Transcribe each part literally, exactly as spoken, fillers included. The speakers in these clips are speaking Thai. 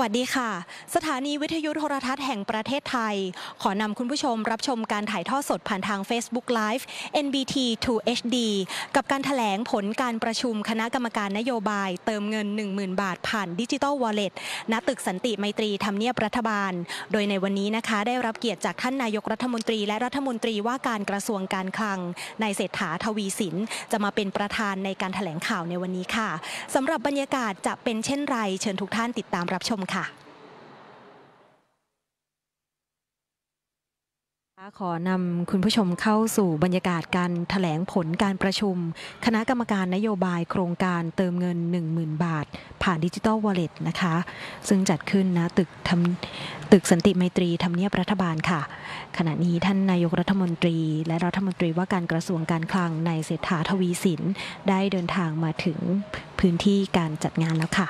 วัสดีค่ะสถานีวิทยุโทรทัศน์แห่งประเทศไทยขอนำคุณผู้ชมรับชมการถ่ายทอดสดผ่านทาง Facebook Live เอ็น บี ที ทู เอช ดี กับการแถลงผลการประชุมคณะกรรมการนโยบายเติมเงิน หนึ่งหมื่น บาทผ่านดิจิทัลวอลเล็ตณตึกสันติไมตรีทำเนียบรัฐบาลโดยในวันนี้นะคะได้รับเกียรติจากท่านนายกรัฐมนตรีและรัฐมนตรีว่าการกระทรวงการคลังนายเศรษฐาทวีสินจะมาเป็นประธานในการแถลงข่าวในวันนี้ค่ะสำหรับบรรยากาศจะเป็นเช่นไรเชิญทุกท่านติดตามรับชมค่ะขอนำคุณผู้ชมเข้าสู่บรรยากาศการแถลงผลการประชุมคณะกรรมการนโยบายโครงการเติมเงิน หนึ่งหมื่น บาทผ่านดิจิทัลวอลเล็ตนะคะซึ่งจัดขึ้นณตึกทำตึกสันติไมตรีทำเนียบรัฐบาลค่ะขณะนี้ท่านนายกรัฐมนตรีและรัฐมนตรีว่าการกระทรวงการคลังนายเศรษฐาทวีสินได้เดินทางมาถึงพื้นที่การจัดงานแล้วค่ะ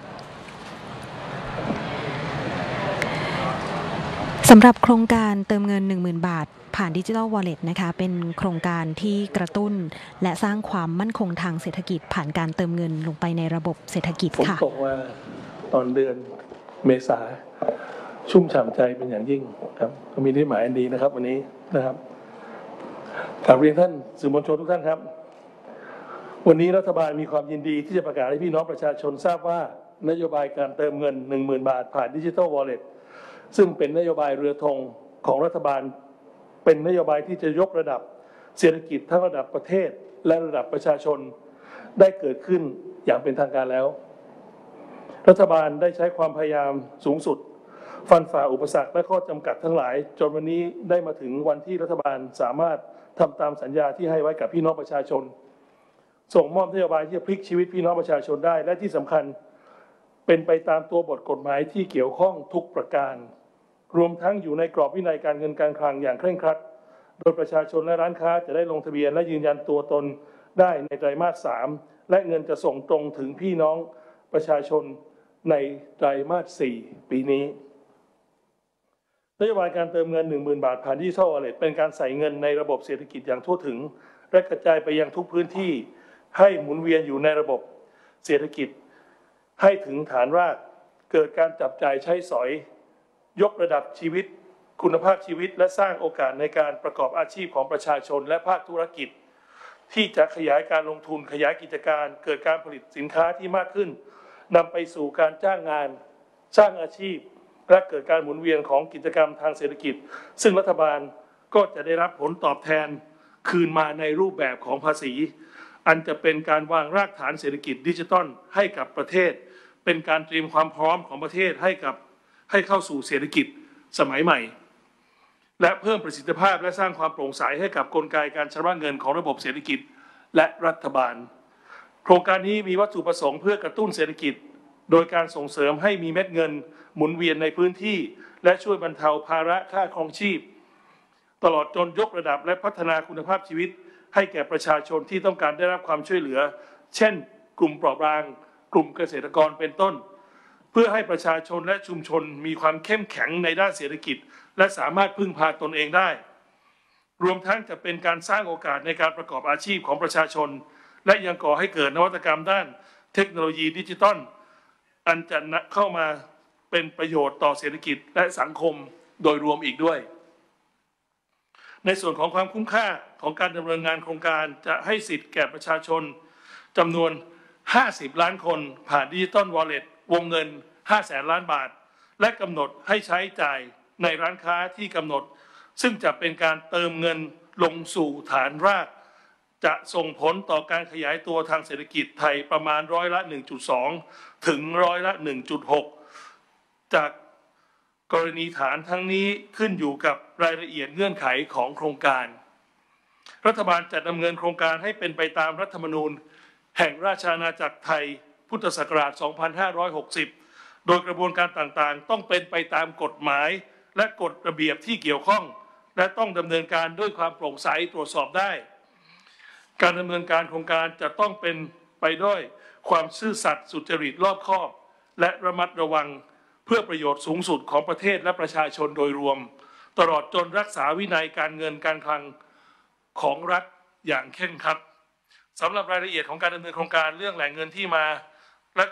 สำหรับโครงการเติมเงิน หนึ่งหมื่น บาทผ่านดิจิทัลวอลเล็ตนะคะเป็นโครงการที่กระตุ้นและสร้างความมั่นคงทางเศรษฐกิจผ่านการเติมเงินลงไปในระบบเศรษฐกิจค่ะผมบอกว่าตอนเดือนเมษาชุ่มฉ่ำใจเป็นอย่างยิ่งครับก็มีนิหมายอันดีนะครับวันนี้นะครับกราบเรียนท่านสื่อมวลชนทุกท่านครับวันนี้รัฐบาลมีความยินดีที่จะประกาศให้พี่น้องประชาชนทราบว่านโยบายการเติมเงิน หนึ่งหมื่น บาทผ่านดิจิทัลวอลเล็ตซึ่งเป็นนโยบายเรือธงของรัฐบาลเป็นนโยบายที่จะยกระดับเศรษฐกิจทั้งระดับประเทศและระดับประชาชนได้เกิดขึ้นอย่างเป็นทางการแล้วรัฐบาลได้ใช้ความพยายามสูงสุดฟันฝ่าอุปสรรคและข้อจำกัดทั้งหลายจนวันนี้ได้มาถึงวันที่รัฐบาลสามารถทำตามสัญญาที่ให้ไว้กับพี่น้องประชาชนส่งมอบนโยบายที่จะพลิกชีวิตพี่น้องประชาชนได้และที่สำคัญเป็นไปตามตัวบทกฎหมายที่เกี่ยวข้องทุกประการรวมทั้งอยู่ในกรอบวินัยการเงินการคลังอย่างเคร่งครัดโดยประชาชนและร้านค้าจะได้ลงทะเบียนและยืนยันตัวตนได้ในไตรมาสสามและเงินจะส่งตรงถึงพี่น้องประชาชนในไตรมาสสี่ปีนี้นโยบายการเติมเงิน หนึ่งหมื่น บาทผ่านดิจิทัลวอลเล็ตเป็นการใส่เงินในระบบเศรษฐกิจอย่างทั่วถึงและกระจายไปยังทุกพื้นที่ให้หมุนเวียนอยู่ในระบบเศรษฐกิจให้ถึงฐานรากเกิดการจับจ่ายใช้สอยยกระดับชีวิตคุณภาพชีวิตและสร้างโอกาสในการประกอบอาชีพของประชาชนและภาคธุรกิจที่จะขยายการลงทุนขยายกิจการเกิดการผลิตสินค้าที่มากขึ้นนำไปสู่การจ้างงานสร้างอาชีพและเกิดการหมุนเวียนของกิจกรรมทางเศรษฐกิจซึ่งรัฐบาลก็จะได้รับผลตอบแทนคืนมาในรูปแบบของภาษีอันจะเป็นการวางรากฐานเศรษฐกิจดิจิทัลให้กับประเทศเป็นการเตรียมความพร้อมของประเทศให้กับให้เข้าสู่เศรษฐกิจสมัยใหม่และเพิ่มประสิทธิภาพและสร้างความโปร่งใสให้กับกลไกการชำระเงินของระบบเศรษฐกิจและรัฐบาลโครงการนี้มีวัตถุประสงค์เพื่อกระตุ้นเศรษฐกิจโดยการส่งเสริมให้มีเม็ดเงินหมุนเวียนในพื้นที่และช่วยบรรเทาภาระค่าครองชีพตลอดจนยกระดับและพัฒนาคุณภาพชีวิตให้แก่ประชาชนที่ต้องการได้รับความช่วยเหลือเช่นกลุ่มเปราะบางกลุ่มเกษตรกรเป็นต้นเพื่อให้ประชาชนและชุมชนมีความเข้มแข็งในด้านเศรษฐกิจและสามารถพึ่งพาตนเองได้รวมทั้งจะเป็นการสร้างโอกาสในการประกอบอาชีพของประชาชนและยังก่อให้เกิดนวัตกรรมด้านเทคโนโลยีดิจิทัลอันจะเข้ามาเป็นประโยชน์ต่อเศรษฐกิจและสังคมโดยรวมอีกด้วยในส่วนของความคุ้มค่าของการดำเนินงานโครงการจะให้สิทธิ์แก่ประชาชนจำนวนห้าสิบล้านคนผ่านดิจิทัลวอลเล็ตวงเงินห้าแสนล้านบาทและกำหนดให้ใช้จ่ายในร้านค้าที่กำหนดซึ่งจะเป็นการเติมเงินลงสู่ฐานรากจะส่งผลต่อการขยายตัวทางเศรษฐกิจไทยประมาณร้อยละ หนึ่งจุดสอง ถึงร้อยละ หนึ่งจุดหก จากกรณีฐานทั้งนี้ขึ้นอยู่กับรายละเอียดเงื่อนไขของโครงการรัฐบาลจะดำเนินโครงการให้เป็นไปตามรัฐธรรมนูญแห่งราชอาณาจักรไทยพุทธศักราช สองพันห้าร้อยหกสิบ โดยกระบวนการต่างๆต้องเป็นไปตามกฎหมายและกฎระเบียบที่เกี่ยวข้องและต้องดำเนินการด้วยความโปร่งใสตรวจสอบได้การดำเนินการโครงการจะต้องเป็นไปด้วยความซื่อสัตย์สุจริตรอบคอบและระมัดระวังเพื่อประโยชน์สูงสุดของประเทศและประชาชนโดยรวมตลอดจนรักษาวินัยการเงินการคลังของรัฐอย่างเคร่งครัดสำหรับรายละเอียดของการดำเนินโครงการเรื่องแหล่งเงินที่มาและขอ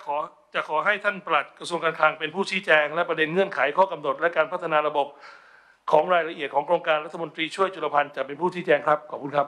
จะขอให้ท่านปลัดกระทรวงการคลังเป็นผู้ชี้แจงและประเด็นเงื่อนไขข้อกำหนดและการพัฒนาระบบของรายละเอียดของโครงการรัฐมนตรีช่วยจุลพันธ์จะเป็นผู้ชี้แจงครับขอบคุณครับ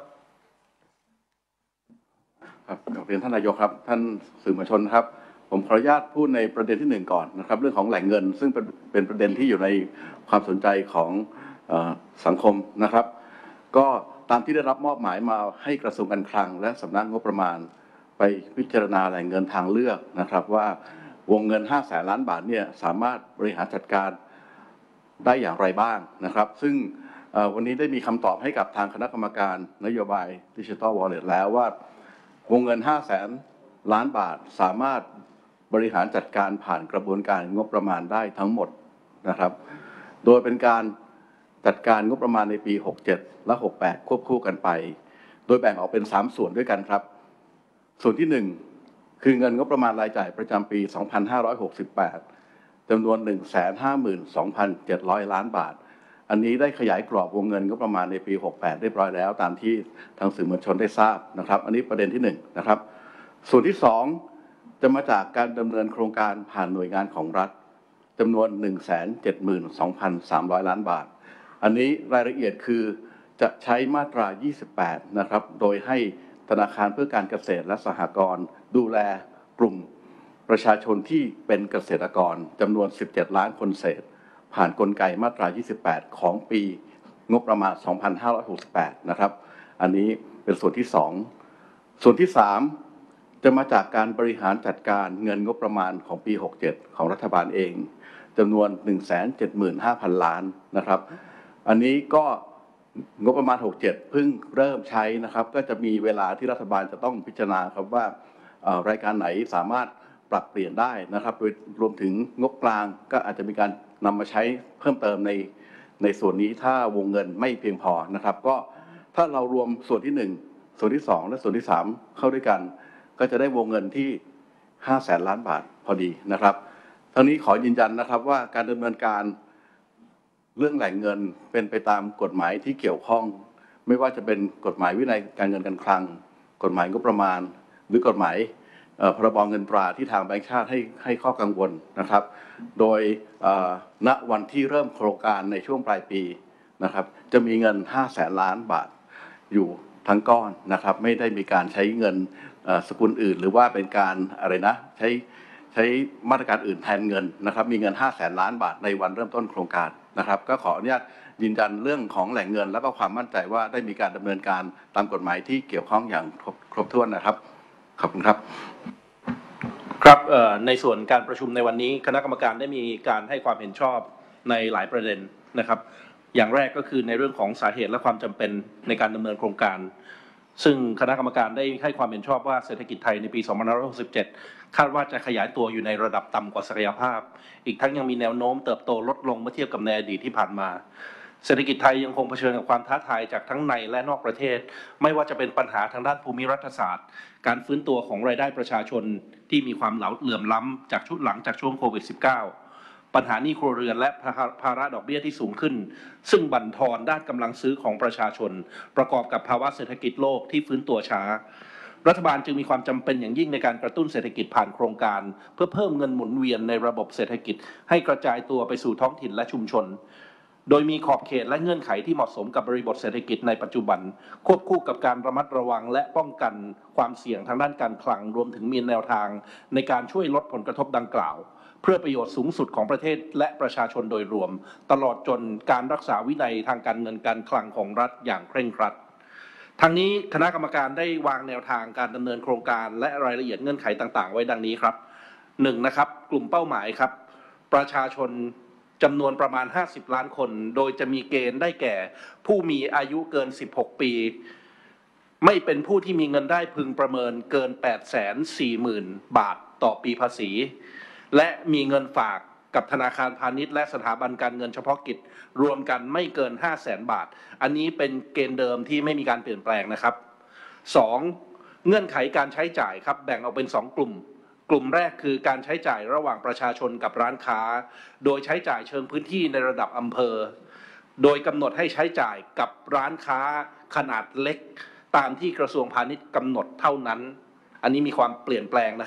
ครับเรียนท่านนายกครับท่านสื่อมวลชนครับผมขออนุญาตพูดในประเด็นที่หนึ่งก่อนนะครับเรื่องของแหล่งเงินซึ่งเป็นเป็นประเด็นที่อยู่ในความสนใจของสังคมนะครับก็ตามที่ได้รับมอบหมายมาให้กระทรวงการคลังและสำนักงบประมาณไปพิจารณาแหล่งเงินทางเลือกนะครับว่าวงเงินห้าแสนล้านบาทเนี่ยสามารถบริหารจัดการได้อย่างไรบ้างนะครับซึ่งวันนี้ได้มีคำตอบให้กับทางคณะกรรมการนโยบาย Digital Wallet แล้วว่าวงเงินห้าแสนล้านบาทสามารถบริหารจัดการผ่านกระบวนการงบประมาณได้ทั้งหมดนะครับโดยเป็นการจัดการงบประมาณในปีหกเจ็ดและหกแปดควบคู่กันไปโดยแบ่งออกเป็นสามส่วนด้วยกันครับส่วนที่หนึ่งคือเงินงบประมาณรายจ่ายประจำปีสองพันห้าร้อยหกสิบแปดจำนวน หนึ่งแสนห้าหมื่นสองพันเจ็ดร้อย ล้านบาทอันนี้ได้ขยายกรอบวงเงินงบประมาณในปีหกแปดเรียบร้อยแล้วตามที่ทางสื่อมวลชนได้ทราบนะครับอันนี้ประเด็นที่หนึ่งนะครับส่วนที่สองจะมาจากการดำเนินโครงการผ่านหน่วยงานของรัฐจำนวน หนึ่งแสนเจ็ดหมื่นสองพันสามร้อย ล้านบาทอันนี้รายละเอียดคือจะใช้มาตรายี่สิบแปดนะครับโดยให้ธนาคารเพื่อการเกษตรและสหกรณ์ดูแลกลุ่มประชาชนที่เป็นเกษตรกรจำนวนสิบเจ็ดล้านคนเศษผ่านกลไกมาตรายี่สิบแปดของปีงบประมาณสองพันห้าร้อยหกสิบแปดนะครับอันนี้เป็นส่วนที่สองส่วนที่สามจะมาจากการบริหารจัดการเงินงบประมาณของปีหกเจ็ดของรัฐบาลเองจำนวน หนึ่งแสนเจ็ดหมื่นห้าพัน ล้านนะครับอันนี้ก็งบประมาณหกเจ็ดเพิ่งเริ่มใช้นะครับก็จะมีเวลาที่รัฐบาลจะต้องพิจารณาครับว่ารายการไหนสามารถปรับเปลี่ยนได้นะครับโดยรวมถึงงบกลางก็อาจจะมีการนำมาใช้เพิ่มเติมในในส่วนนี้ถ้าวงเงินไม่เพียงพอนะครับก็ถ้าเรารวมส่วนที่หนึ่งส่วนที่สองและส่วนที่สามเข้าด้วยกันก็จะได้วงเงินที่ห้าแสนล้านบาทพอดีนะครับทั้งนี้ขอยืนยันนะครับว่าการดำเนินการเรื่องแหล่งเงินเป็นไปตามกฎหมายที่เกี่ยวข้องไม่ว่าจะเป็นกฎหมายวินัยการเงินการคลังกฎหมายงบประมาณหรือกฎหมายพรบเงินตราที่ทางแบงก์ชาติให้ให้ข้อกังวลนะครับโดยณวันที่เริ่มโครงการในช่วงปลายปีนะครับจะมีเงินห้าแสนล้านบาทอยู่ทั้งก้อนนะครับไม่ได้มีการใช้เงินสกุลอื่นหรือว่าเป็นการอะไรนะใช้ใช้มาตรการอื่นแทนเงินนะครับมีเงินห้าแสนล้านบาทในวันเริ่มต้นโครงการนะครับก็ขออนุญาตยืนยันเรื่องของแหล่งเงินแล้วก็ความมั่นใจว่าได้มีการดำเนินการตามกฎหมายที่เกี่ยวข้องอย่างครบถ้วนนะครับขอบคุณครับครับในส่วนการประชุมในวันนี้คณะกรรมการได้มีการให้ความเห็นชอบในหลายประเด็นนะครับอย่างแรกก็คือในเรื่องของสาเหตุและความจำเป็นในการดำเนินโครงการซึ่งคณะกรรมการได้ให้ความเห็นชอบว่าเศรษฐกิจไทยในปีสองพันห้าร้อยหกสิบเจ็ดคาดว่าจะขยายตัวอยู่ในระดับต่ำกว่าศักยภาพอีกทั้งยังมีแนวโน้มเติบโตลดลงเมื่อเทียบกับในอดีตที่ผ่านมาเศรษฐกิจไทยยังคงเผชิญกับความท้าทายจากทั้งในและนอกประเทศไม่ว่าจะเป็นปัญหาทางด้านภูมิรัฐศาสตร์การฟื้นตัวของรายได้ประชาชนที่มีความเหลื่อมล้ำจากชุดหลังจากช่วงโควิด สิบเก้า ปัญหาหนี้ครัวเรือนและภาระดอกเบี้ยที่สูงขึ้นซึ่งบั่นทอนด้านกำลังซื้อของประชาชนประกอบกับภาวะเศรษฐกิจโลกที่ฟื้นตัวช้ารัฐบาลจึงมีความจำเป็นอย่างยิ่งในการกระตุ้นเศรษฐกิจผ่านโครงการเพื่อเพิ่มเงินหมุนเวียนในระบบเศรษฐกิจให้กระจายตัวไปสู่ท้องถิ่นและชุมชนโดยมีขอบเขตและเงื่อนไขที่เหมาะสมกับบริบทเศรษฐกิจในปัจจุบันควบคู่กับการระมัดระวังและป้องกันความเสี่ยงทางด้านการคลังรวมถึงมีแนวทางในการช่วยลดผลกระทบดังกล่าวเพื่อประโยชน์สูงสุดของประเทศและประชาชนโดยรวมตลอดจนการรักษาวินัยทางการเงินการคลังของรัฐอย่างเคร่งครัดทั้งนี้คณะกรรมการได้วางแนวทางการดำเนินโครงการและรายละเอียดเงื่อนไขต่างๆไว้ดังนี้ครับหนึ่งนะครับกลุ่มเป้าหมายครับประชาชนจำนวนประมาณห้าสิบล้านคนโดยจะมีเกณฑ์ได้แก่ผู้มีอายุเกินสิบหกปีไม่เป็นผู้ที่มีเงินได้พึงประเมินเกิน แปดแสนสี่หมื่น บาทต่อปีภาษีและมีเงินฝากกับธนาคารพาณิชย์และสถาบันการเงินเฉพาะกิจรวมกันไม่เกิน ห้าแสน บาทอันนี้เป็นเกณฑ์เดิมที่ไม่มีการเปลี่ยนแปลงนะครับสองเงื่อนไขการใช้จ่ายครับแบ่งออกเป็นสองกลุ่มกลุ่มแรกคือการใช้จ่ายระหว่างประชาชนกับร้านค้าโดยใช้จ่ายเชิงพื้นที่ในระดับอำเภอโดยกำหนดให้ใช้จ่ายกับร้านค้าขนาดเล็กตามที่กระทรวงพาณิชย์กำหนดเท่านั้นอันนี้มีความเปลี่ยนแปลงนะครับ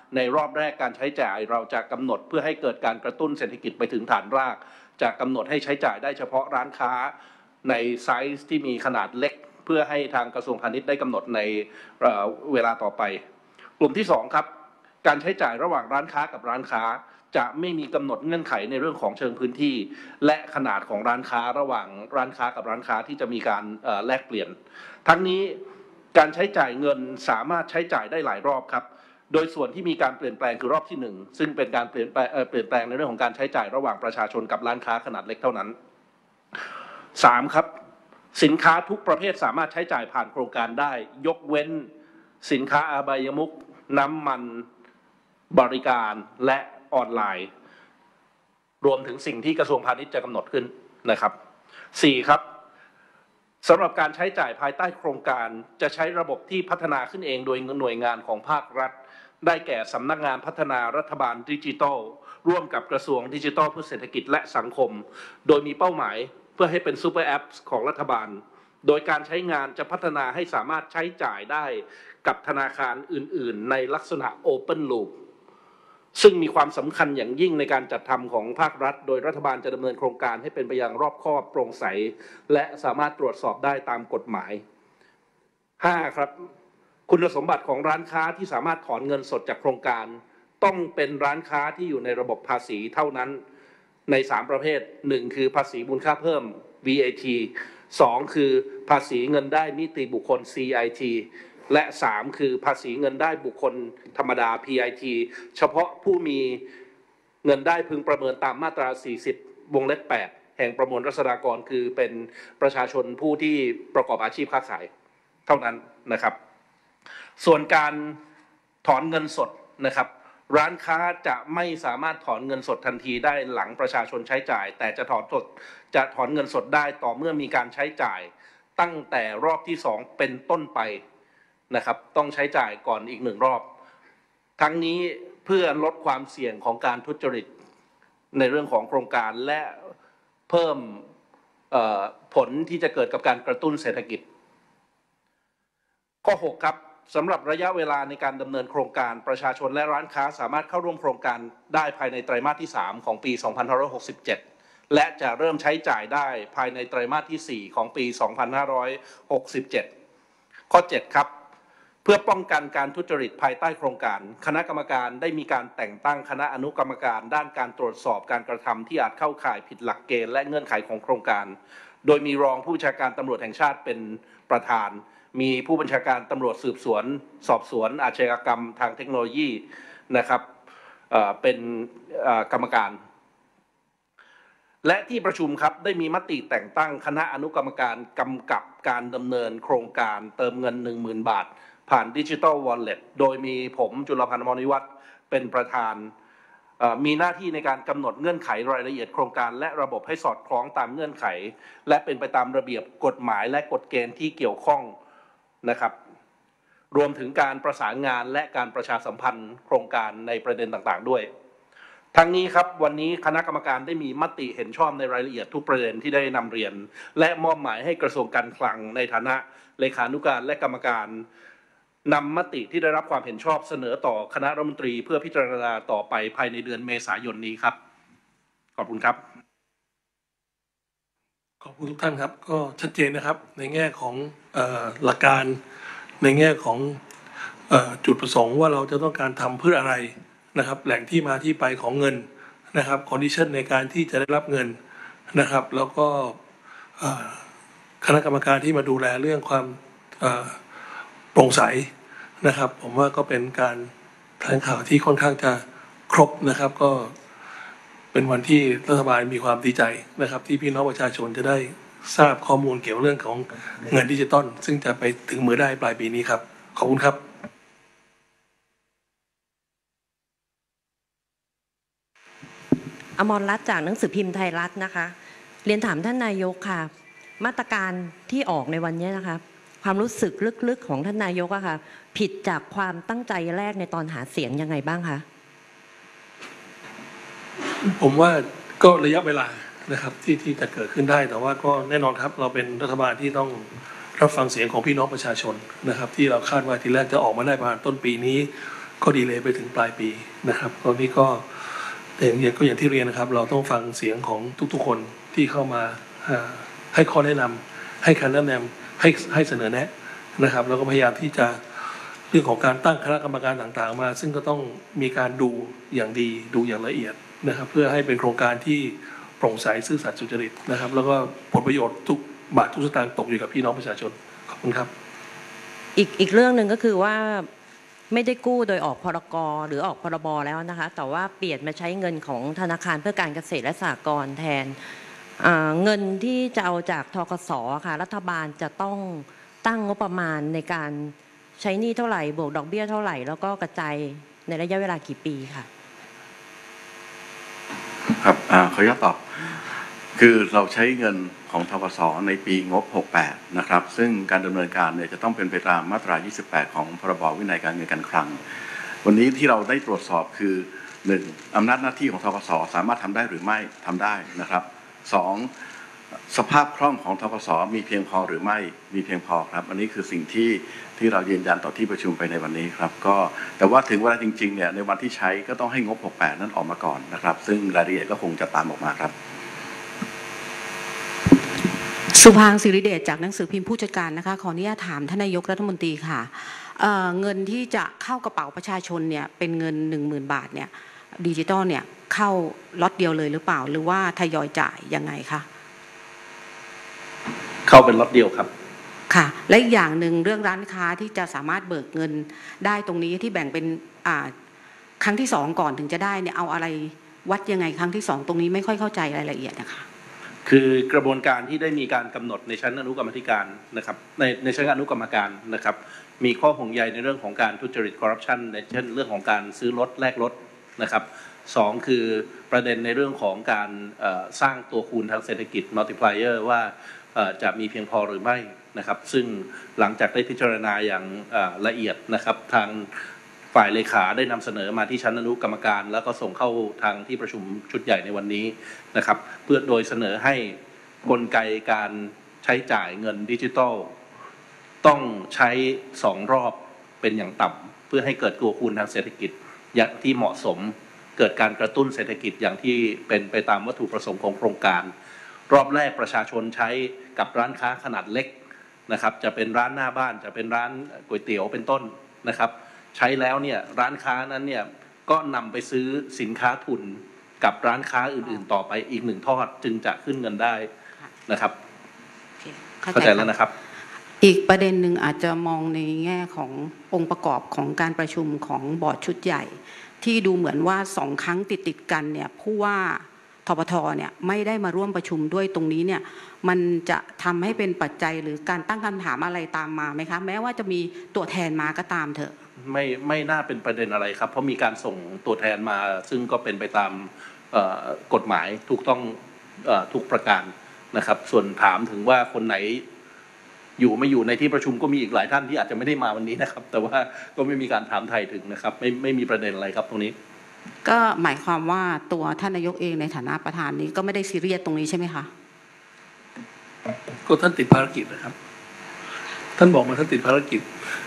ในรอบแรกการใช้จ่ายเราจะกำหนดเพื่อให้เกิดการกระตุ้นเศรษฐกิจไปถึงฐานรากจะกำหนดให้ใช้จ่ายได้เฉพาะร้านค้าในไซส์ที่มีขนาดเล็กเพื่อให้ทางกระทรวงพาณิชย์ได้กำหนดในเวลาต่อไปกลุ่มที่สองครับการใช้จ่ายระหว่างร้านค้ากับร้านค้าจะไม่มีกำหนดเงื่อนไขในเรื่องของเชิงพื้นที่และขนาดของร้านค้าระหว่างร้านค้ากับร้านค้าที่จะมีการแลกเปลี่ยนทั้งนี้การใช้จ่ายเงินสามารถใช้จ่ายได้หลายรอบครับโดยส่วนที่มีการเปลี่ยนแปลงคือรอบที่หนึ่งซึ่งเป็นการเปลี่ยนแปลงเปลี่ยนแปลงในเรื่องของการใช้จ่ายระหว่างประชาชนกับร้านค้าขนาดเล็กเท่านั้นสามครับสินค้าทุกประเภทสามารถใช้จ่ายผ่านโครงการได้ยกเว้นสินค้าอบายมุขน้ำมันบริการและออนไลน์รวมถึงสิ่งที่กระทรวงพาณิชย์จะกำหนดขึ้นนะครับสี่ครับสำหรับการใช้จ่ายภายใต้โครงการจะใช้ระบบที่พัฒนาขึ้นเองโดยหน่วยงานของภาครัฐได้แก่สำนักงานพัฒนารัฐบาลดิจิทัลร่วมกับกระทรวงดิจิทัลเพื่อเศรษฐกิจและสังคมโดยมีเป้าหมายเพื่อให้เป็นซูเปอร์แอปของรัฐบาลโดยการใช้งานจะพัฒนาให้สามารถใช้จ่ายได้กับธนาคารอื่นๆในลักษณะ Open Loop ซึ่งมีความสำคัญอย่างยิ่งในการจัดทำของภาครัฐโดยรัฐบาลจะดำเนินโครงการให้เป็นไปอย่างรอบคอบโปร่งใสและสามารถตรวจสอบได้ตามกฎหมายห้าครับคุณสมบัติของร้านค้าที่สามารถถอนเงินสดจากโครงการต้องเป็นร้านค้าที่อยู่ในระบบภาษีเท่านั้นในสามประเภทหนึ่งคือภาษีมูลค่าเพิ่ม วี เอ ที สองคือภาษีเงินได้นิติบุคคล ซี ไอ ที และสามคือภาษีเงินได้บุคคลธรรมดา พี ไอ ที เฉพาะผู้มีเงินได้พึงประเมินตามมาตราสี่สิบวงเล็บแปดแห่งประมวลรัษฎากรคือเป็นประชาชนผู้ที่ประกอบอาชีพค้าขายเท่านั้นนะครับส่วนการถอนเงินสดนะครับร้านค้าจะไม่สามารถถอนเงินสดทันทีได้หลังประชาชนใช้จ่ายแต่จะถอนสดจะถอนเงินสดได้ต่อเมื่อมีการใช้จ่ายตั้งแต่รอบที่สองเป็นต้นไปนะครับต้องใช้จ่ายก่อนอีกหนึ่งรอบทั้งนี้เพื่อลดความเสี่ยงของการทุจริตในเรื่องของโครงการและเพิ่มผลที่จะเกิดกับการกระตุ้นเศรษฐกิจข้อหกครับสำหรับระยะเวลาในการดำเนินโครงการประชาชนและร้านค้าสามารถเข้าร่วมโครงการได้ภายในไตรมาสที่สามของปีสองพันห้าร้อยหกสิบเจ็ดและจะเริ่มใช้จ่ายได้ภายในไตรมาสที่สี่ของปีสองพันห้าร้อยหกสิบเจ็ดข้อเจ็ดครับเพื่อป้องกันการทุจริตภายใต้โครงการคณะกรรมการได้มีการแต่งตั้งคณะอนุกรรมการด้านการตรวจสอบการกระทำที่อาจเข้าข่ายผิดหลักเกณฑ์และเงื่อนไขของโครงการโดยมีรองผู้บัญชาการตำรวจแห่งชาติเป็นประธานมีผู้บัญชาการตำรวจสืบสวนสอบสวนอาชญากรรมทางเทคโนโลยีนะครับเป็นกรรมการและที่ประชุมครับได้มีมติแต่งตั้งคณะอนุกรรมการกำกับการดำเนินโครงการเติมเงิน หนึ่งหมื่น บาทผ่านดิจิทัลวอลเล็ตโดยมีผมจุลพันธ์ อมรวิวัฒน์เป็นประธานมีหน้าที่ในการกำหนดเงื่อนไขรายละเอียดโครงการและระบบให้สอดคล้องตามเงื่อนไขและเป็นไปตามระเบียบกฎหมายและกฎเกณฑ์ที่เกี่ยวข้องนะครับรวมถึงการประสานงานและการประชาสัมพันธ์โครงการในประเด็นต่างๆด้วยทั้งนี้ครับวันนี้คณะกรรมการได้มีมติเห็นชอบในรายละเอียดทุกประเด็นที่ได้นำเรียนและมอบหมายให้กระทรวงการคลังในฐานะเลขานุการและกรรมการนำมติที่ได้รับความเห็นชอบเสนอต่อคณะรัฐมนตรีเพื่อพิจารณาต่อไปภายในเดือนเมษายนนี้ครับขอบคุณครับขอบคุณทุกท่านครับก็ชัดเจนนะครับในแง่ของหลักการในแง่ของจุดประสงค์ว่าเราจะต้องการทำเพื่ออะไรนะครับแหล่งที่มาที่ไปของเงินนะครับคอนดิชันในการที่จะได้รับเงินนะครับแล้วก็คณะกรรมการที่มาดูแลเรื่องความโปร่งใสนะครับผมว่าก็เป็นการแถลงข่าวที่ค่อนข้างจะครบนะครับก็เป็นวันที่รัฐบาลมีความดีใจนะครับที่พี่น้องประชาชนจะได้ทราบข้อมูลเกี่ยวกับเรื่องของเงินดิจิตอลซึ่งจะไปถึงมือได้ปลายปีนี้ครับขอบคุณครับอมรรัตน์จากหนังสือพิมพ์ไทยรัฐนะคะเรียนถามท่านนายกค่ะมาตรการที่ออกในวันนี้นะคะความรู้สึกลึกๆของท่านนายกอะค่ะผิดจากความตั้งใจแรกในตอนหาเสียงยังไงบ้างคะผมว่าก็ระยะเวลานะครับที่ที่จะเกิดขึ้นได้แต่ว่าก็แน่นอนครับเราเป็นรัฐบาลที่ต้องรับฟังเสียงของพี่น้องประชาชนนะครับที่เราคาดว่าทีแรกจะออกมาได้ประมาณต้นปีนี้ก็ดีเลยไปถึงปลายปีนะครับตอนนี้ก็อย่างก็อย่างที่เรียนนะครับเราต้องฟังเสียงของทุกๆคนที่เข้ามาให้ข้อแนะนำให้คำแนะนำให้ให้เสนอแนะนะครับแล้วก็พยายามที่จะเรื่องของการตั้งคณะกรรมการต่างๆมาซึ่งก็ต้องมีการดูอย่างดีดูอย่างละเอียดนะครับเพื่อให้เป็นโครงการที่โปร่งใสซื่อสัตย์สุจริตนะครับแล้วก็ผลประโยชน์ทุกบาททุกสตางค์ตกอยู่กับพี่น้องประชาชนขอบคุณครับอีกอีกเรื่องหนึ่งก็คือว่าไม่ได้กู้โดยออกพรกหรือออกพรบแล้วนะคะแต่ว่าเปลี่ยนมาใช้เงินของธนาคารเพื่อการเกษตรและสหกรณ์แทนเงินที่จะเอาจากธกส.ค่ะรัฐบาลจะต้องตั้งงบประมาณในการใช้หนี้เท่าไหร่บวกดอกเบี้ยเท่าไหร่แล้วก็กระจายในระยะเวลากี่ปีค่ะครับขออนุญาตตอบคือเราใช้เงินของธกส.ในปีงบหกสิบแปดนะครับซึ่งการดำเนินการเนี่ยจะต้องเป็นไปตามมาตรายี่สิบแปดของพรบวินัยการเงินการคลังวันนี้ที่เราได้ตรวจสอบคือหนึ่งอำนาจหน้าที่ของธกส.สามารถทำได้หรือไม่ทำได้นะครับสองสภาพคล่องของธกส.มีเพียงพอหรือไม่มีเพียงพอครับอันนี้คือสิ่งที่ที่เรายืนยันต่อที่ประชุมไปในวันนี้ครับก็แต่ว่าถึงเวลาจริงๆเนี่ยในวันที่ใช้ก็ต้องให้งบหกสิบแปดนั้นออกมาก่อนนะครับซึ่งรายละเอียดก็คงจะตามออกมาครับสุภางค์ศิริเดชจากหนังสือพิมพ์ผู้จัดการนะคะขออนุญาตถามท่านนายกรัฐมนตรีค่ะ เอ่อ เงินที่จะเข้ากระเป๋าประชาชนเนี่ยเป็นเงิน หนึ่งหมื่น บาทเนี่ยดิจิตอลเนี่ยเข้าล็อตเดียวเลยหรือเปล่าหรือว่าทยอยจ่ายยังไงคะเข้าเป็นล็อตเดียวครับค่ะและอีกอย่างหนึ่งเรื่องร้านค้าที่จะสามารถเบิกเงินได้ตรงนี้ที่แบ่งเป็นอ่าครั้งที่สองก่อนถึงจะได้เนี่ยเอาอะไรวัดยังไงครั้งที่สองตรงนี้ไม่ค่อยเข้าใจรายละเอียดนะคะคือกระบวนการที่ได้มีการกำหนดในชั้นอนุกรรมธิการนะครับในในชั้นอนุกรรมการนะครับมีข้อห่วงใยในเรื่องของการทุจริตคอร์รัปชันในเช่นเรื่องของการซื้อรถแลกรถนะครับสองคือประเด็นในเรื่องของการสร้างตัวคูณทางเศรษฐกิจ multiplier ว่าจะมีเพียงพอหรือไม่นะครับซึ่งหลังจากได้พิจารณาอย่างละเอียดนะครับทางฝ่ายเลขาได้นำเสนอมาที่ชั้นอนุกรรมการแล้วก็ส่งเข้าทางที่ประชุมชุดใหญ่ในวันนี้นะครับเพื่อโดยเสนอให้กลไกการใช้จ่ายเงินดิจิทัลต้องใช้สองรอบเป็นอย่างต่ำเพื่อให้เกิดตัวคูณทางเศรษฐกิจอย่างที่เหมาะสมเกิดการกระตุ้นเศรษฐกิจอย่างที่เป็นไปตามวัตถุประสงค์ของโครงการรอบแรกประชาชนใช้กับร้านค้าขนาดเล็กนะครับจะเป็นร้านหน้าบ้านจะเป็นร้านก๋วยเตี๋ยวเป็นต้นนะครับใช้แล้วเนี่ยร้านค้านั้นเนี่ยก็นำไปซื้อสินค้าทุนกับร้านค้าอื่นๆต่อไปอีกหนึ่งทอดจึงจะขึ้นเงินได้นะครับเข้าใจแล้วนะครับอีกประเด็นหนึ่งอาจจะมองในแง่ขององค์ประกอบของการประชุมของบอร์ดชุดใหญ่ที่ดูเหมือนว่าสองครั้งติดๆกันเนี่ยผู้ว่าทปทเนี่ยไม่ได้มาร่วมประชุมด้วยตรงนี้เนี่ยมันจะทำให้เป็นปัจจัยหรือการตั้งคำถามอะไรตามมาไหมคะแม้ว่าจะมีตัวแทนมาก็ตามเถอะไม่ไม่น่าเป็นประเด็นอะไรครับเพราะมีการส่งตัวแทนมาซึ่งก็เป็นไปตามกฎหมายถูกต้องทุกประการนะครับส่วนถามถึงว่าคนไหนอยู่ไม่อยู่ในที่ประชุมก็มีอีกหลายท่านที่อาจจะไม่ได้มาวันนี้นะครับแต่ว่าก็ไม่มีการถามไทยถึงนะครับไม่ไม่มีประเด็นอะไรครับตรงนี้ก็หมายความว่าตัวท่านนายกเองในฐานะประธานนี้ก็ไม่ได้ซีเรียสตรงนี้ใช่ไหมคะก็ท่านติดภารกิจนะครับท่านบอกมาท่านติดภารกิจ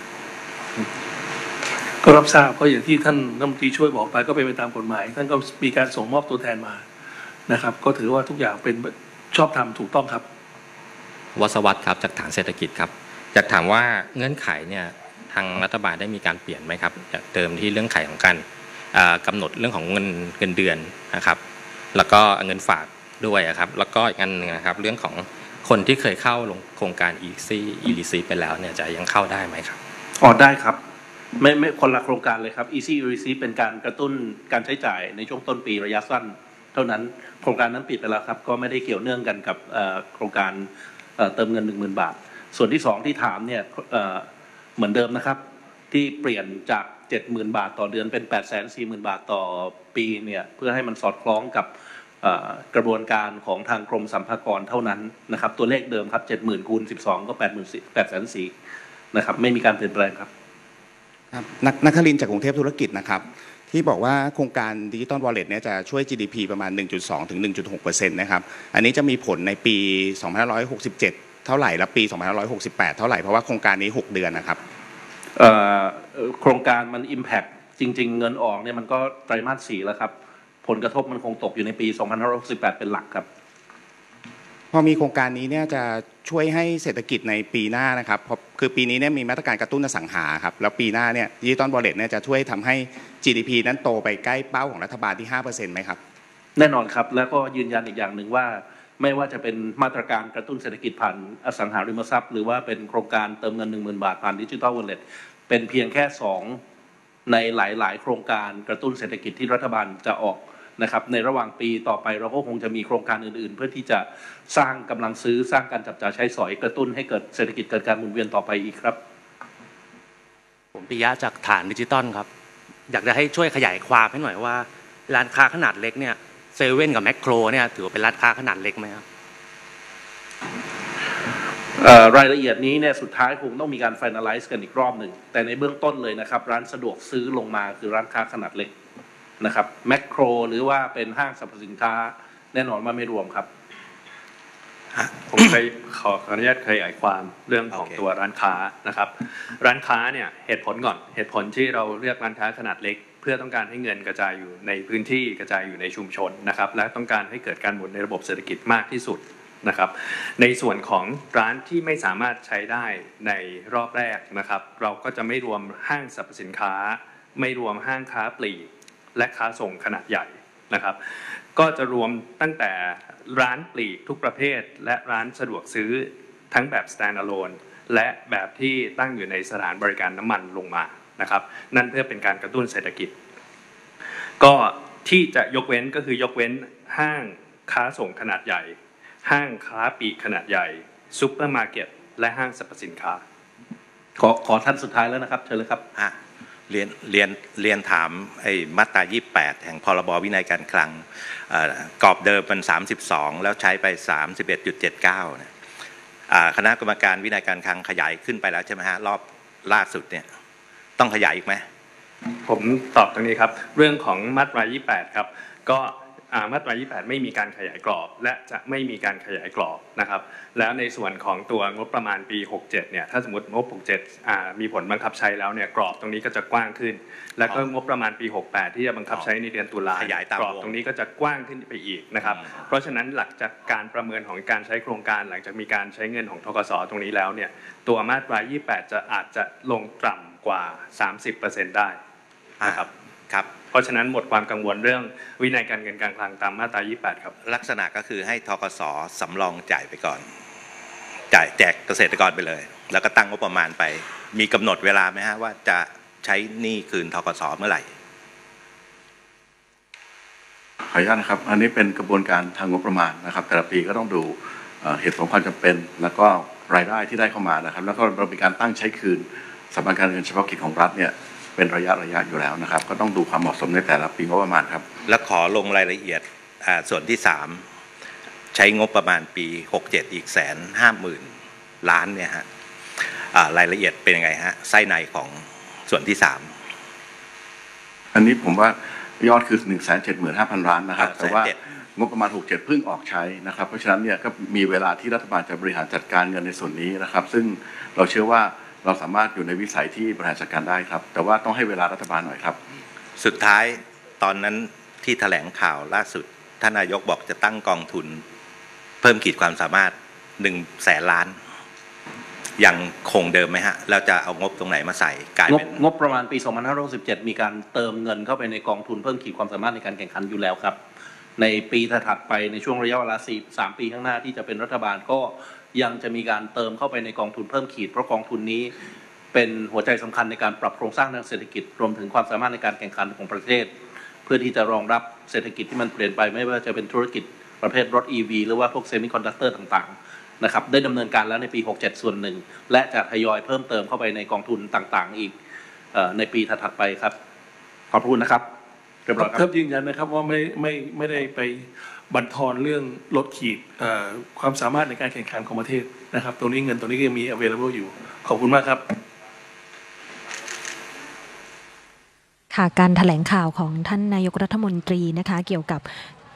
ก็รับทราบก็อย่างที่ท่านรัฐมนตรีช่วยบอกไปก็เป็นไปตามกฎหมายท่านก็มีการส่งมอบตัวแทนมานะครับก็ถือว่าทุกอย่างเป็นชอบธรรมถูกต้องครับวศวัฒน์ครับจากฐานเศรษฐกิจครับอยากถามว่าเงื่อนไขเนี่ยทางรัฐบาลได้มีการเปลี่ยนไหมครับจากเติมที่เรื่องไขของการกำหนดเรื่องของเงินเงินเดือนนะครับแล้วก็เงินฝากด้วยครับแล้วก็อีกอันหนึ่งนะครับเรื่องของคนที่เคยเข้าลงโครงการ Easy Easy ไปแล้วเนี่ยจะยังเข้าได้ไหมครับอ๋อได้ครับไม่ไม่คนละโครงการเลยครับ Easy Receive เป็นการกระตุ้นการใช้จ่ายในช่วงต้นปีระยะสั้นเท่านั้นโครงการนั้นปิดไปแล้วครับก็ไม่ได้เกี่ยวเนื่องกันกับโครงการเติมเงิน หนึ่งหมื่น บาทส่วนที่สองที่ถามเนี่ยเหมือนเดิมนะครับที่เปลี่ยนจาก เจ็ดหมื่น บาทต่อเดือนเป็น แปดแสนสี่หมื่น บาทต่อปีเนี่ยเพื่อให้มันสอดคล้องกับกระบวนการของทางกรมสรรพากรเท่านั้นนะครับตัวเลขเดิมครับ เจ็ดหมื่น คูณ สิบสอง ก็ แปดหมื่น แปดแสนสี่หมื่น นะครับไม่มีการเปลี่ยนแปลงครับครับนักครินทร์จากกรุงเทพธุรกิจนะครับที่บอกว่าโครงการ Digital Wallet เนี่ยจะช่วย จี ดี พี ประมาณ หนึ่งจุดสอง ถึง หนึ่งจุดหกเปอร์เซ็นต์ นะครับอันนี้จะมีผลในปี สองพันห้าร้อยหกสิบเจ็ด เท่าไหร่และปี สองพันห้าร้อยหกสิบแปด เท่าไหร่เพราะว่าโครงการนี้หกเดือนนะครับโครงการมัน impact จริงๆเงินออกเนี่ยมันก็ไตรมาสสี่แล้วครับผลกระทบมันคงตกอยู่ในปีสองพันห้าร้อยหกสิบแปดเป็นหลักครับพอมีโครงการนี้เนี่ยจะช่วยให้เศรษฐกิจในปีหน้านะครับเพราะคือปีนี้เนี่ยมีมาตรการกระตุ้นอสังหาครับแล้วปีหน้าเนี่ยดิจิตอลวอลเล็ตเนี่ยจะช่วยทำให้ จี ดี พี นั้นโตไปใกล้เป้าของรัฐบาลที่ ห้าเปอร์เซ็นต์ ไหมครับแน่นอนครับแล้วก็ยืนยันอีกอย่างหนึ่งว่าไม่ว่าจะเป็นมาตรการกระตุ้นเศรษฐกิจผ่านอสังหาริมทรัพย์หรือว่าเป็นโครงการเติมเงิน หนึ่งหมื่น บาทผ่านดิจิทัลวอลเล็ตเป็นเพียงแค่สองในหลายๆโครงการกระตุ้นเศรษฐกิจที่รัฐบาลจะออกนะครับในระหว่างปีต่อไปเราก็คงจะมีโครงการอื่นๆเพื่อที่จะสร้างกำลังซื้อสร้างการจับจ่ายใช้สอยกระตุ้นให้เกิดเศรษฐกิจเกิดการหมุนเวียนต่อไปอีกครับผมปิยะจากฐานดิจิตอลครับอยากจะให้ช่วยขยายความให้หน่อยว่าร้านค้าขนาดเล็กเนี่ยเซเว่นกับแมคโครเนี่ยถือว่าเป็นร้านค้าขนาดเล็กไหมครับรายละเอียดนี้เนี่ยสุดท้ายคงต้องมีการ finalize กันอีกรอบหนึ่งแต่ในเบื้องต้นเลยนะครับร้านสะดวกซื้อลงมาคือร้านค้าขนาดเล็กนะครับแมคโครหรือว่าเป็นห้างสรรพสินค้าแน่นอนว่าไม่รวมครับผมเคยขออนุญาตขยายความเรื่องของตัวร้านค้านะครับร้านค้าเนี่ยเหตุผลก่อนเหตุผลที่เราเรียกร้านค้าขนาดเล็กเพื่อต้องการให้เงินกระจายอยู่ในพื้นที่กระจายอยู่ในชุมชนนะครับและต้องการให้เกิดการหมุนในระบบเศรษฐกิจมากที่สุดนะครับในส่วนของร้านที่ไม่สามารถใช้ได้ในรอบแรกนะครับเราก็จะไม่รวมห้างสรรพสินค้าไม่รวมห้างค้าปลีกและค้าส่งขนาดใหญ่นะครับก็จะรวมตั้งแต่ร้านปลีกทุกประเภทและร้านสะดวกซื้อทั้งแบบ standalone และแบบที่ตั้งอยู่ในสถานบริการน้ำมันลงมานะครับนั่นเพื่อเป็นการกระตุ้นเศรษฐกิจก็ที่จะยกเว้นก็คือยกเว้นห้างค้าส่งขนาดใหญ่ห้างค้าปลีกขนาดใหญ่ซุปเปอร์มาร์เก็ตและห้างสรรพสินค้าขอขอท่านสุดท้ายแล้วนะครับเชิญเลยครับอ่ะเรียนเรียนเรียนถามไอ้มาตรายี่สิบแปดแห่งพรบวินัยการคลังกรอบเดิมมันสามสิบสองแล้วใช้ไป สามสิบเอ็ดจุดเจ็ดเก้า เนี่ยคณะกรรมการวินัยการคลังขยายขึ้นไปแล้วใช่ไหมฮะรอบล่าสุดเนี่ยต้องขยายอีกไหมผมตอบตรงนี้ครับเรื่องของมาตรายี่สิบแปดครับก็มาตรายี่สิบแปดไม่มีการขยายกรอบและจะไม่มีการขยายกรอบนะครับแล้วในส่วนของตัวงบประมาณปีหกสิบเจ็ดเนี่ยถ้าสมมติงบหกสิบเจ็ดมีผลบังคับใช้แล้วเนี่ยกรอบตรงนี้ก็จะกว้างขึ้นแล้วก็งบประมาณปีหกสิบแปดที่จะบังคับใช้ในเดือนตุลาคมกรอบตรงนี้ก็จะกว้างขึ้นไปอีกนะครับเพราะฉะนั้นหลักจากการประเมินของการใช้โครงการหลังจากมีการใช้เงินของธกสตรงนี้แล้วเนี่ยตัวมาตรายี่สิบแปดจะอาจจะลงต่ำกว่า สามสิบเปอร์เซ็นต์ ได้นะครับครับเพราะฉะนั้นหมดความกังวลเรื่องวินัยการเงินการคลังตามมาตรายี่สิบแปดครับลักษณะก็คือให้ธกสสำรองจ่ายไปก่อนจ่ายแจกเกษตรกรไปเลยแล้วก็ตั้งงบประมาณไปมีกำหนดเวลาไหมฮะว่าจะใช้หนี้คืนธกสเมื่อไหร่ขออนุญาตนะครับอันนี้เป็นกระบวนการทางงบประมาณนะครับแต่ละปีก็ต้องดูเหตุผลความจำเป็นแล้วก็รายได้ที่ได้เข้ามานะครับแล้วก็เรามีการตั้งใช้คืนสำนักงานเงินเฉพาะกิจของรัฐเนี่ยเป็นระยะระยะอยู่แล้วนะครับก็ต้องดูความเหมาะสมในแต่ละปีงบประมาณครับและขอลงรายละเอียดส่วนที่สามใช้งบประมาณปีหกสิบเจ็ดอีกแสนห้าหมื่นล้านเนี่ยฮะรายละเอียดเป็นยังไงฮะไส้ในของส่วนที่สามอันนี้ผมว่ายอดคือ หนึ่งแสนเจ็ดหมื่นห้าพัน ล้านนะครับแต่ว่างบประมาณหกสิบเจ็ดเพิ่งออกใช้นะครับเพราะฉะนั้นเนี่ยก็มีเวลาที่รัฐบาลจะบริหารจัดการเงินในส่วนนี้นะครับซึ่งเราเชื่อว่าเราสามารถอยู่ในวิสัยที่บริหารจัดการได้ครับแต่ว่าต้องให้เวลารัฐบาลหน่อยครับสุดท้ายตอนนั้นที่แถลงข่าวล่าสุดท่านนายกบอกจะตั้งกองทุนเพิ่มขีดความสามารถหนึ่งแสนล้านยังคงเดิมไหมฮะแล้วจะเอางบตรงไหนมาใส่กลายเป็นงบประมาณปีสองพันห้าร้อยหกสิบเจ็ดมีการเติมเงินเข้าไปในกองทุนเพิ่มขีดความสามารถในการแข่งขันอยู่แล้วครับในปีถัดไปในช่วงระยะเวลาสี่ สามปีข้างหน้าที่จะเป็นรัฐบาลก็ยังจะมีการเติมเข้าไปในกองทุนเพิ่มขีดเพราะกองทุนนี้เป็นหัวใจสำคัญในการปรับโครงสร้างทางเศรษฐกิจรวมถึงความสามารถในการแข่งขันของประเทศเพื่อที่จะรองรับเศรษฐกิจที่มันเปลี่ยนไปไม่ว่าจะเป็นธุรกิจประเภทรถ อี วี หรือว่าพวกเซมิคอนดักเตอร์ต่างๆนะครับได้ดำเนินการแล้วในปีหกสิบเจ็ดส่วนหนึ่งและจะทยอยเพิ่มเติมเข้าไปในกองทุนต่างๆอีกในปีถัดๆไปครับขอบคุณนะครับเรียบร้อยครับยืนยันนะครับว่าไม่ไม่ไม่ได้ไปบั่นทอนเรื่องลดขีดความสามารถในการแข่งขันของประเทศนะครับตรงนี้เงินตรงนี้ก็ยังมี available อยู่ขอบคุณมากครับค่ะการแถลงข่าวของท่านนายกรัฐมนตรีนะคะเกี่ยวกับ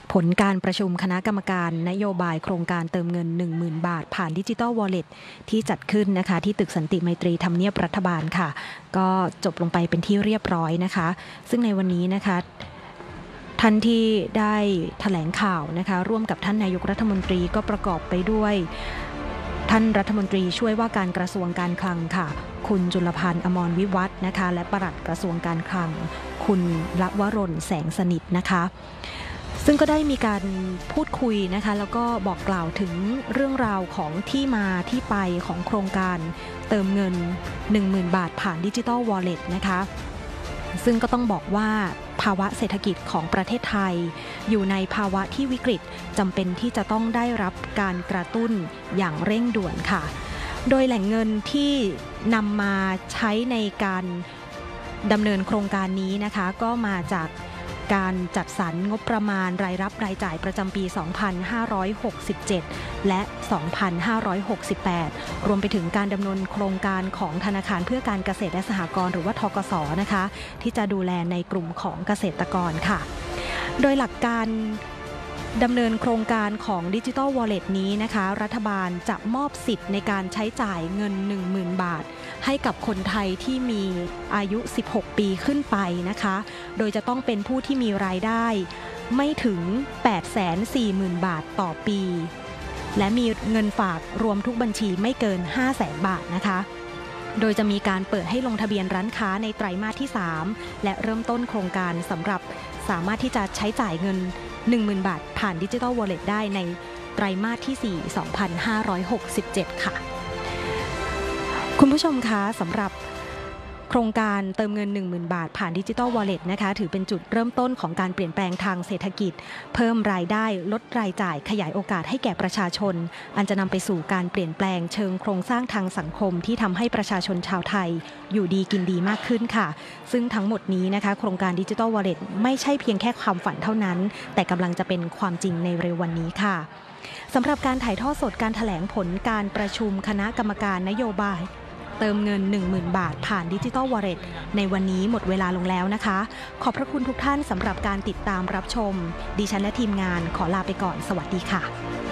ผลการประชุมคณะกรรมการนโยบายโครงการเติมเงิน หนึ่งหมื่น บาทผ่านดิจิทัลวอลเล็ตที่จัดขึ้นนะคะที่ตึกสันติไมตรีทำเนียบรัฐบาลค่ะก็จบลงไปเป็นที่เรียบร้อยนะคะซึ่งในวันนี้นะคะท่านที่ได้แถลงข่าวนะคะร่วมกับท่านนายกรัฐมนตรีก็ประกอบไปด้วยท่านรัฐมนตรีช่วยว่าการกระทรวงการคลังค่ะคุณจุลพันธ์อมรวิวัฒน์นะคะและปลัดกระทรวงการคลังคุณละวรนแสงสนิทนะคะซึ่งก็ได้มีการพูดคุยนะคะแล้วก็บอกกล่าวถึงเรื่องราวของที่มาที่ไปของโครงการเติมเงิน หนึ่งหมื่น บาทผ่านดิจิทัลวอลเล็ตนะคะซึ่งก็ต้องบอกว่าภาวะเศรษฐกิจของประเทศไทยอยู่ในภาวะที่วิกฤตจำเป็นที่จะต้องได้รับการกระตุ้นอย่างเร่งด่วนค่ะโดยแหล่งเงินที่นำมาใช้ในการดำเนินโครงการนี้นะคะก็มาจากการจัดสรรงบประมาณรายรับรายจ่ายประจำปี สองพันห้าร้อยหกสิบเจ็ด และ สองพันห้าร้อยหกสิบแปด รวมไปถึงการดำเนินโครงการของธนาคารเพื่อการเกษตรและสหกรณ์หรือว่าธกส.นะคะที่จะดูแลในกลุ่มของเกษตรกรค่ะโดยหลักการดำเนินโครงการของดิจิทัลวอลเล็ตนี้นะคะรัฐบาลจะมอบสิทธิ์ในการใช้จ่ายเงิน หนึ่งหมื่น บาทให้กับคนไทยที่มีอายุสิบหกปีขึ้นไปนะคะโดยจะต้องเป็นผู้ที่มีรายได้ไม่ถึง แปดแสนสี่หมื่น บาทต่อปีและมีเงินฝากรวมทุกบัญชีไม่เกิน ห้าแสน บาทนะคะโดยจะมีการเปิดให้ลงทะเบียนร้านค้าในไตรมาสที่สามและเริ่มต้นโครงการสำหรับสามารถที่จะใช้จ่ายเงิน หนึ่งหมื่น บาทผ่านดิจิทัลวอลเล็ตได้ในไตรมาสที่สี่ สองพันห้าร้อยหกสิบเจ็ดค่ะคุณผู้ชมคะสำหรับโครงการเติมเงิน หนึ่งหมื่น บาทผ่านดิจิทัลวอลเล็ตนะคะถือเป็นจุดเริ่มต้นของการเปลี่ยนแปลงทางเศรษฐกิจเพิ่มรายได้ลดรายจ่ายขยายโอกาสให้แก่ประชาชนอันจะนำไปสู่การเปลี่ยนแปลงเชิงโครงสร้างทางสังคมที่ทำให้ประชาชนชาวไทยอยู่ดีกินดีมากขึ้นค่ะซึ่งทั้งหมดนี้นะคะโครงการดิจิทัลวอลเล็ตไม่ใช่เพียงแค่ความฝันเท่านั้นแต่กำลังจะเป็นความจริงในเร็ววันนี้ค่ะสำหรับการถ่ายทอดสดการแถลงผลการประชุมคณะกรรมการนโยบายเติมเงิน หนึ่งหมื่น บาทผ่านดิจิทัลวอลเล็ตในวันนี้หมดเวลาลงแล้วนะคะขอบพระคุณทุกท่านสำหรับการติดตามรับชมดิฉันและทีมงานขอลาไปก่อนสวัสดีค่ะ